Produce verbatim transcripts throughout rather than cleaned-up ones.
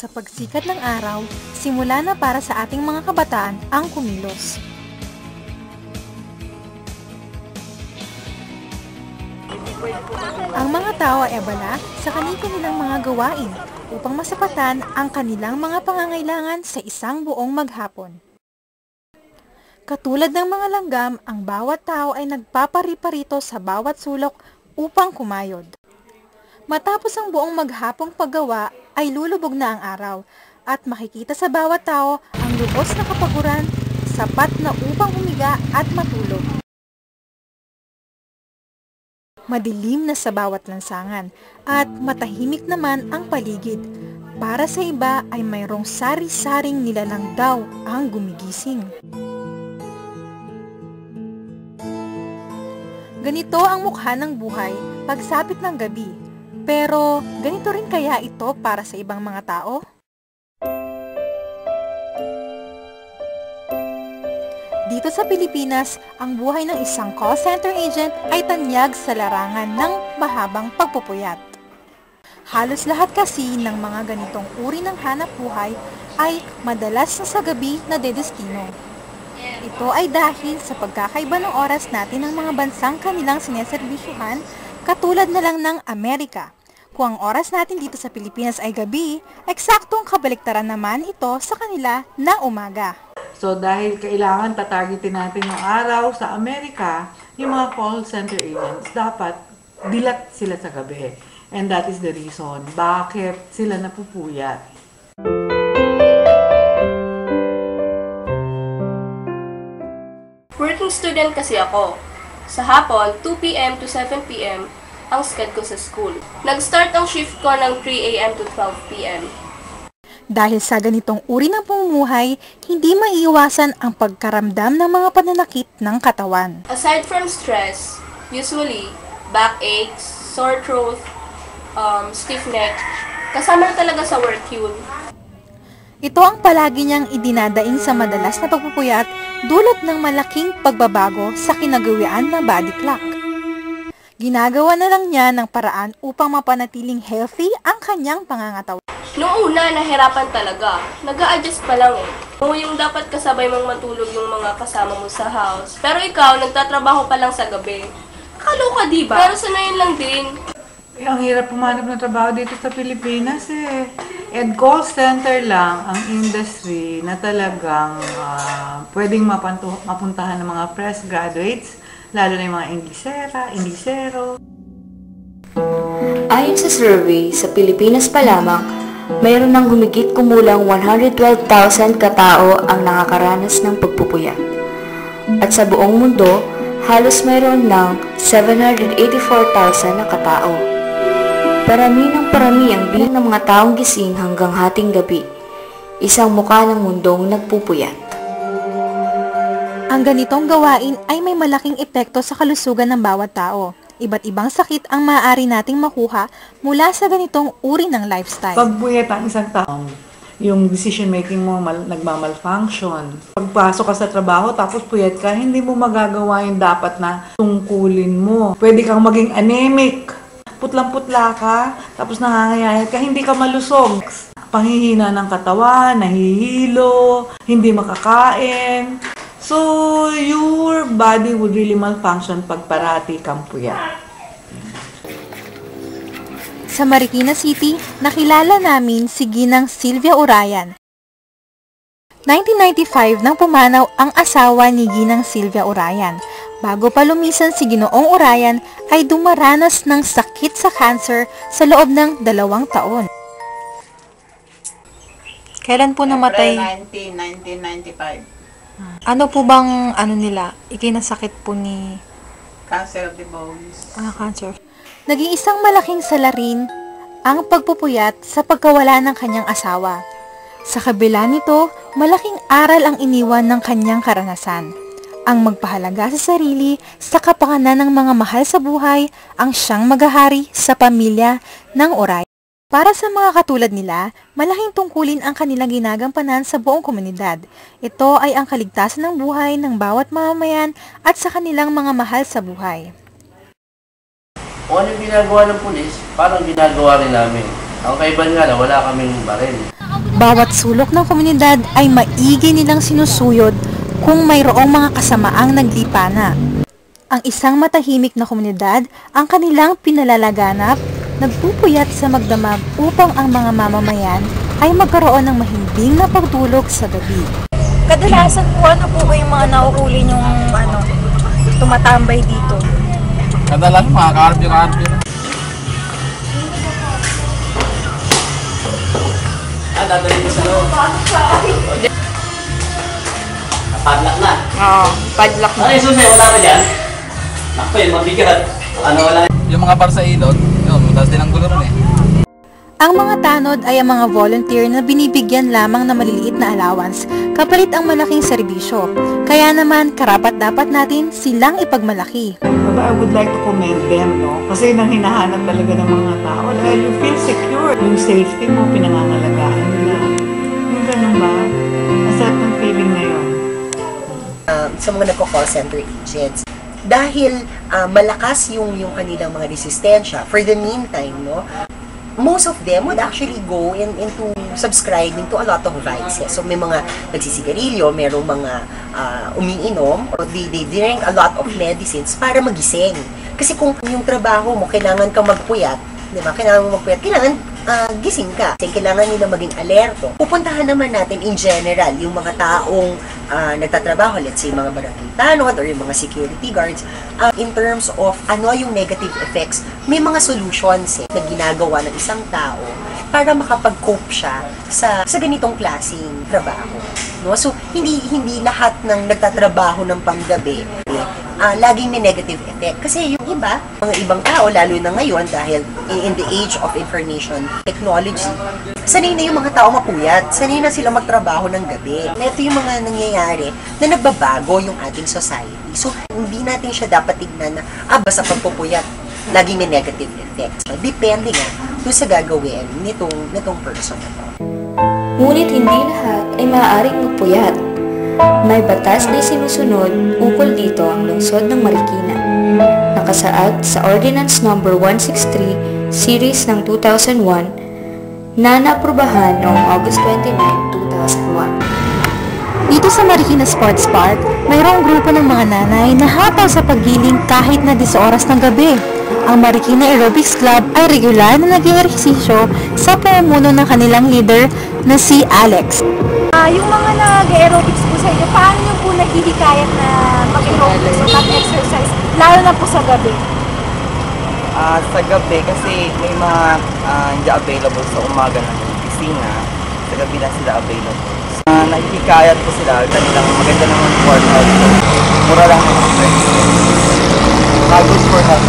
Sa pagsikat ng araw, simula na para sa ating mga kabataan ang kumilos. Ang mga tao ay abala sa kani-kanilang mga gawain upang masapatan ang kanilang mga pangangailangan sa isang buong maghapon. Katulad ng mga langgam, ang bawat tao ay nagpapari-parito sa bawat sulok upang kumayod. Matapos ang buong maghapong paggawa ay lulubog na ang araw at makikita sa bawat tao ang lubos na kapaguran, sapat na upang humiga at matulog. Madilim na sa bawat lansangan at matahimik naman ang paligid. Para sa iba ay mayroong sari-saring nilalang daw ang gumigising. Ganito ang mukha ng buhay pagsapit ng gabi. Pero ganito rin kaya ito para sa ibang mga tao? Dito sa Pilipinas, ang buhay ng isang call center agent ay tanyag sa larangan ng mahabang pagpupuyat. Halos lahat kasi ng mga ganitong uri ng hanap buhay ay madalas na sa gabi na dedestino. Ito ay dahil sa pagkakaiba ng oras natin ng mga bansang kanilang sineserbisyuhan, katulad na lang ng Amerika. Kung ang oras natin dito sa Pilipinas ay gabi, eksaktong kabaliktaran naman ito sa kanila na umaga. So dahil kailangan tatargetin natin yung araw sa Amerika, yung mga call center agents, dapat dilat sila sa gabi. And that is the reason bakit sila napupuyat. Working student kasi ako. Sa hapon, two p m to seven p m ang schedule ko sa school. Nag-start ang shift ko ng three a m to twelve p m Dahil sa ganitong uri ng pamumuhay, hindi maiiwasan ang pagkaramdam ng mga pananakit ng katawan. Aside from stress, usually, backaches, sore throat, um, stiff neck, kasama na talaga sa work yun. Ito ang palagi niyang idinadaing sa madalas na pagpupuyat dulot ng malaking pagbabago sa kinagawian ng body clock. Ginagawa na lang niya ng paraan upang mapanatiling healthy ang kanyang pangangatawan. Noong una, nahirapan talaga. Nag-a-adjust pa lang eh. Kung yung dapat kasabay mong matulog yung mga kasama mo sa house. Pero ikaw, nagtatrabaho pa lang sa gabi. Kaloka diba? Pero sanayin lang din. Eh, ang hirap pumanap ng trabaho dito sa Pilipinas eh. And call center lang ang industry na talagang uh, pwedeng mapantu- mapuntahan ng mga fresh graduates, lalo na yung mga Inglesera, Inglesero. Ayon sa survey, sa Pilipinas pa lamang, mayroon ng humigit kumulang one hundred twelve thousand katao ang nakakaranas ng pagpupuyat. At sa buong mundo, halos mayroon ng seven hundred eighty-four thousand na katao. Parami ng parami ang bilang ng mga taong gising hanggang hating gabi. Isang mukha ng mundong nagpupuyat. Ang ganitong gawain ay may malaking epekto sa kalusugan ng bawat tao. Iba't ibang sakit ang maaari nating makuha mula sa ganitong uri ng lifestyle. Pag puyat ang isang tao, yung decision making mo mal- nagmamalfunction. Pagpasok ka sa trabaho tapos puyat ka, hindi mo magagawa yung dapat na tungkulin mo. Pwede kang maging anemic. Putlang-putla ka, tapos nangangayayat ka, hindi ka malusog. Panghihina ng katawan, nahihilo, hindi makakain. So, your body would really malfunction pag parati kang puyat. Sa Marikina City, nakilala namin si Ginang Sylvia Urayan. nineteen ninety-five nang pumanaw ang asawa ni Ginang Sylvia Urayan. Bago pa lumisan si Ginoong Urayan ay dumaranas ng sakit sa cancer sa loob ng dalawang taon. Kailan po namatay? nineteen ninety-five. Ano po bang ano nila? Ikinasakit po ni Cancer of the bones. ah, cancer. Naging isang malaking salarin ang pagpupuyat sa pagkawala ng kanyang asawa. Sa kabila nito, malaking aral ang iniwan ng kanyang karanasan. Ang magpahalaga sa sarili sa kapakanan ng mga mahal sa buhay ang siyang maghahari sa pamilya ng Urayan. Para sa mga katulad nila, malaking tungkulin ang kanilang ginagampanan sa buong komunidad. Ito ay ang kaligtasan ng buhay ng bawat mamamayan at sa kanilang mga mahal sa buhay. Kung ano yung ginagawa ng pulis, parang ginagawa rin namin. Ang kaiban nga na wala kaming baril. Bawat sulok ng komunidad ay maigi nilang sinusuyod kung mayroong mga kasamaang naglipana. Ang isang matahimik na komunidad ang kanilang pinalalaganap, nagpupuyat sa magdamag upang ang mga mamamayan ay magkaroon ng mahimbing na pagtulog sa gabi. Kadalasan po, ano po ba yung mga nauuli yung ano, tumatambay dito? Kadalasan mga karbyo-karbyo. Ah, dadali mo sa loob. Padlock na. Oo, padlock na. Ano yung susi? Wala ka dyan? Naku yun, mabigat. Ano wala? Yung mga bar sa ilot, yun, mataas din ang gulo rin eh. Ang mga tanod ay ang mga volunteer na binibigyan lamang na maliliit na allowance kapalit ang malaking serbisyo. Kaya naman, karapat-dapat natin silang ipagmalaki. But I would like to commend them, no? Kasi nang hinahanap talaga ng mga tao dahil you feel secure. Yung safety mo, pinangangalagaan nila. Yung ganun ba? Masarap ng feeling na yun. Uh, sa mga nagko-call center agents. Dahil uh, malakas yung, yung kanilang mga resistensya, for the meantime, no, most of them would actually go in, into subscribing to a lot of vices. So may mga nagsisigarilyo, merong mga uh, umiinom, or they, they drink a lot of medicines para magising. Kasi kung yung trabaho mo, kailangan kang magpuyat, di ba? Kailangan mo magpuyat, kailangan uh, gising ka. Kasi kailangan nila maging alerto. Pupuntahan naman natin in general yung mga taong uh, nagtatrabaho, let's say mga barangay tanod or yung mga security guards, uh, in terms of ano yung negative effects, may mga solutions eh, na ginagawa ng isang tao para makapag-cope siya sa sa ganitong klaseng trabaho. No? So, hindi hindi lahat ng nagtatrabaho ng panggabi eh, uh, laging may negative effect. Kasi yung iba, mga ibang tao, lalo na ngayon dahil in, in the age of information technology, sanay na yung mga tao mapuyat, sanay na sila magtrabaho ng gabi. Ito yung mga nangyayari na nagbabago yung ating society. So, hindi natin siya dapat tignan na, ah, basta pagpupuyat, laging may negative effects. Depende nga kung sa gagawin nitong, nitong person na to. Ngunit hindi lahat ay maaaring magpuyat. May batas na sinusunod ukol dito ang lungsod ng Marikina. Nakasaad sa Ordinance number one sixty-three Series ng two thousand one na naaprubahan noong August twenty-ninth, two thousand one. Dito sa Marikina Sports Park, mayroong grupo ng mga nanay na hataw sa paggiling kahit na dis oras ng gabi. Ang Marikina Aerobics Club ay regular na nag-ehersisyo sa pamumuno ng kanilang leader na si Alex. Uh, yung mga nag-aerobics po sa inyo, paano nyo po nahihikayat na mag-aerobics o mag-exercise, lalo na po sa gabi? Uh, sa gabi kasi may mga uh, hindi available sa umaga ng opisina, sa gabi lang sila available. Uh, nahihikayat po sila, kanilang maganda naman workout. Mura lang naman friends. Good for health.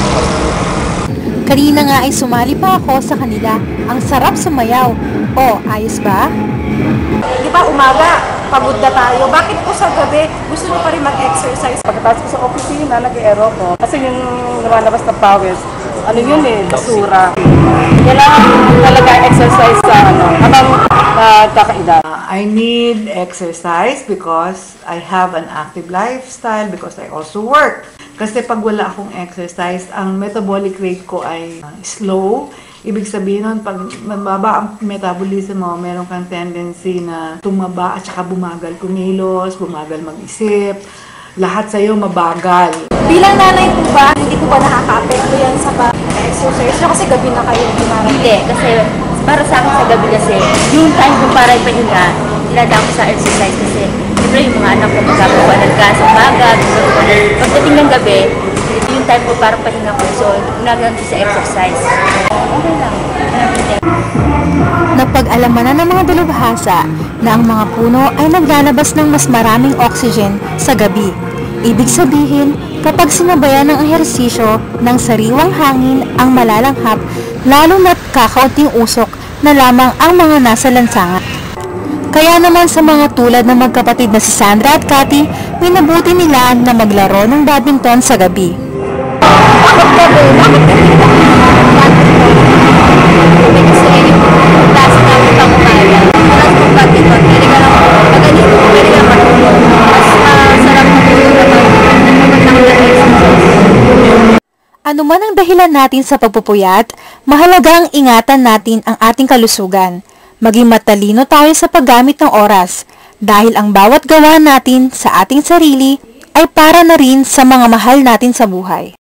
Kanina nga ay sumali pa ako sa kanila. Ang sarap sumayaw. O, ayos ba? Di ba umaga, pagod na tayo. Bakit po sa gabi, gusto mo pa rin mag-exercise? Pagkatapos ko sa opisina, nag-aero ko. Kasi yung lumalabas na pawis, ano yun eh, basura. Kailangan talaga exercise sa ano, habang nagkakaedad. Uh, I need exercise because I have an active lifestyle, because I also work. Kasi pag wala akong exercise, ang metabolic rate ko ay uh, slow. Ibig sabihin nun, pag mababa ang metabolism mo, meron kang tendency na tumaba at saka bumagal kumilos, bumagal mag-isip. Lahat sa'yo mabagal. Bilang nanay po ba, hindi po ba nakaka-apekto yan sa pag-exercise? Kasi gabi na kayo ginarap. Hindi, kasi para sa akin sa gabi kasi, yung time kung para ipahinga, dinadaan ko sa exercise kasi siyempre yung mga anak ko magkakawa ng gas, umaga, pagdating ng gabi, yung time ko para pahinga ko, so ginagawa ko sa exercise. Okay lang. Napag-alaman na ng mga dalubhasa na ang mga puno ay naglalabas ng mas maraming oxygen sa gabi. Ibig sabihin, kapag sinabayan ng ehersisyo ng sariwang hangin ang malalanghap, lalo na't kakaunting usok na lamang ang mga nasa lansangan. Kaya naman sa mga tulad ng magkapatid na si Sandra at Cathy, minabuti nila na maglaro ng badminton sa gabi. Bakit gabi? Bakit gabi? Kasi yung class namin pang umaga, class ng badminton, pwede ka lang magaling, pwede ka matulog. Mas masarap matulog naman ng exercise. Ano man ang dahilan natin sa pagpupuyat, mahalagang ingatan natin ang ating kalusugan. Maging matalino tayo sa paggamit ng oras dahil ang bawat gawa natin sa ating sarili ay para na rin sa mga mahal natin sa buhay.